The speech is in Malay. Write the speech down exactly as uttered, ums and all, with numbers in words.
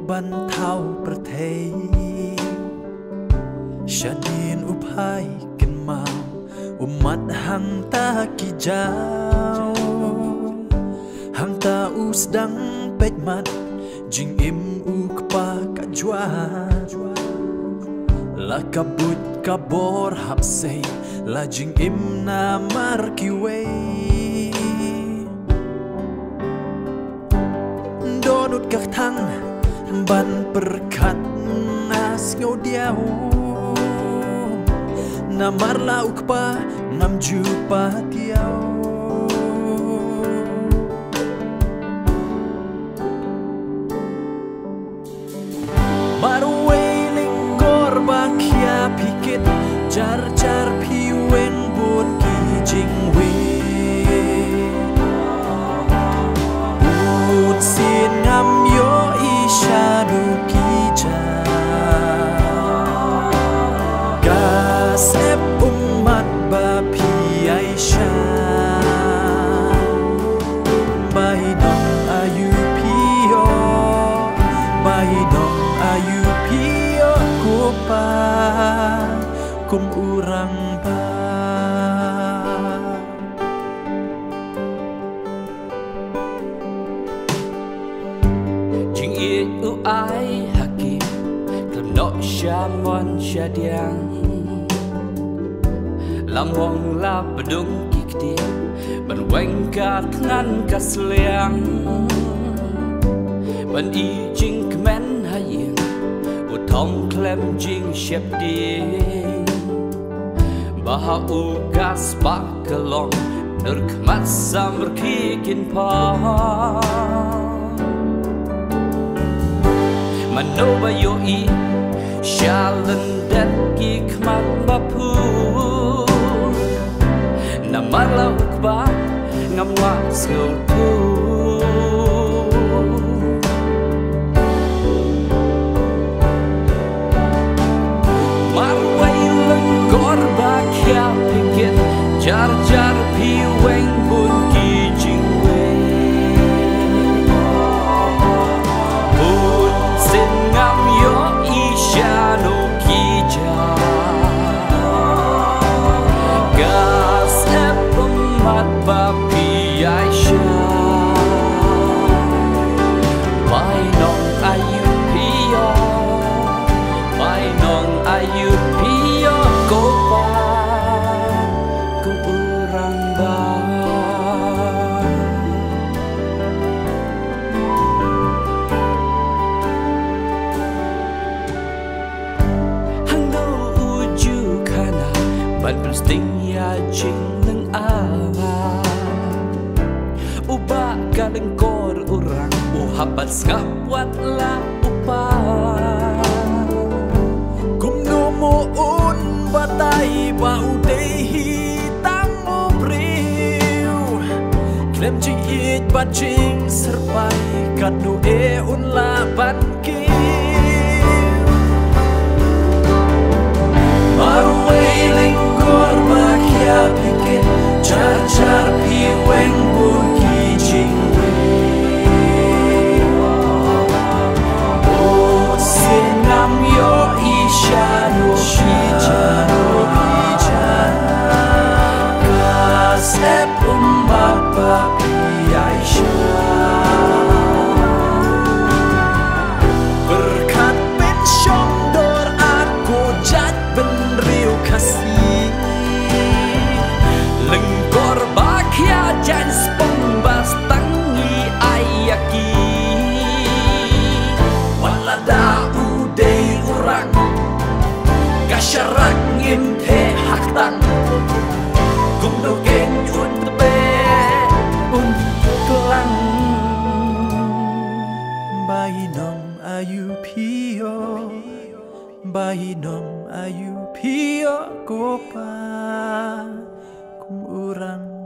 บรรเทาประเทศชาดินอุภัยกันมาอุมัดหังตากิจาวหังตาอุสดังเป็ดมัดจิงอิมอุกปากจวาla kabut kabor hapsei la jing im na markiwe donut kak thang ban perkat nas ngodiau na marla ukpa nam jupa tiao pikit jar jar piwen bun ki jing we bun sin ngam yo ishadu ki ja gasep umat ba pi aisha bai dong ayu pio bai dong ayu pio kupa kum urang ba jing i u ai hakim kem no shamon shadiang lam wong la bedung kikti ban weng kat ngan kasliang ban i jing kmen hayeng u thong klem jing shep ding Baha ugas bakalong Nurkmat samar kikin pa Manoba yoi Shalan dat kikmat bapu Namarla ukba Ngamwa skotu jar jar pi weng bun ki jing we bun sin ngam yo isha no ki ja gas ep mat ba pi aisha bai nong ayu pi yo bai nong ayu pi yo ko pa ban sting ya jing nang awa uba kaleng kor urang uhapat skapwat la upa kum no mo un batai ba udehi tang mo priu klem ji it ba jing serpai kat nu e un la ban ki Marwailing korba kya pikit jar jar pi weng bun ki jing we oh sinam yo isha no shija no bija kasep umat ba pi aisha berkat ben shondor aku jat ben kasih lengkor bakia jan spombas tangi ayaki walada udai urang kasyarak ngimte haktang kumdo gen unbe untlang bainong ayu pio bainong ayu pio kopa kum urang